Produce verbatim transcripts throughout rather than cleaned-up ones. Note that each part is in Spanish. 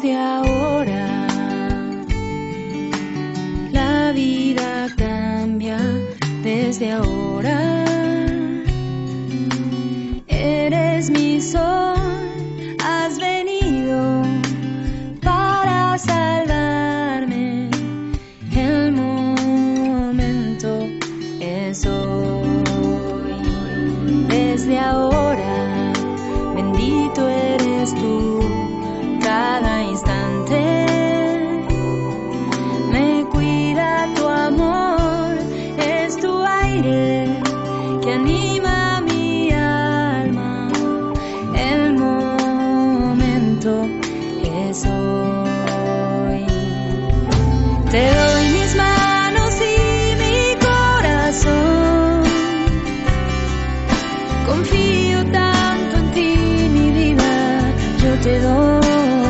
desde ahora. La vida cambia desde ahora. Eres mi sol, has venido para salvarme. El momento es hoy. Desde ahora, bendito eres tú. Cada instante me cuida tu amor, es tu aire que anima mi alma. El momento es hoy. Te doy mis manos y mi corazón. Confío tanto en ti, mi vida, yo te doy.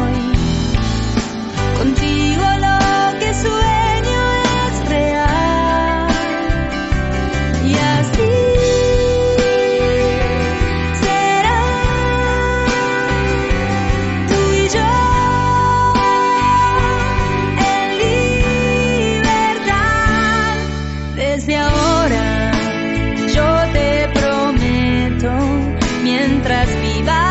Contigo lo que sueño es real. Y así será. Tú y yo en libertad. Desde ahora yo te prometo, mientras viva,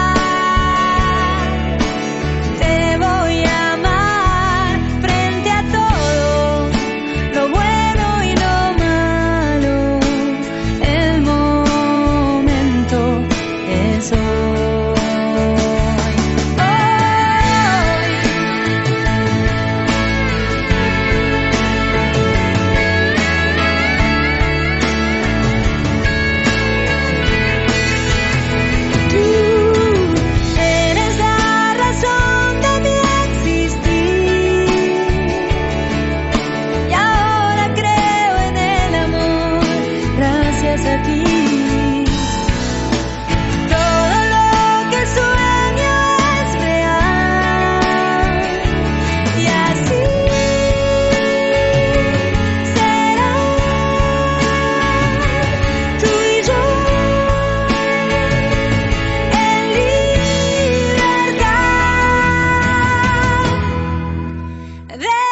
a ti. Todo lo que sueño es real. Y así será. Tú y yo en libertad.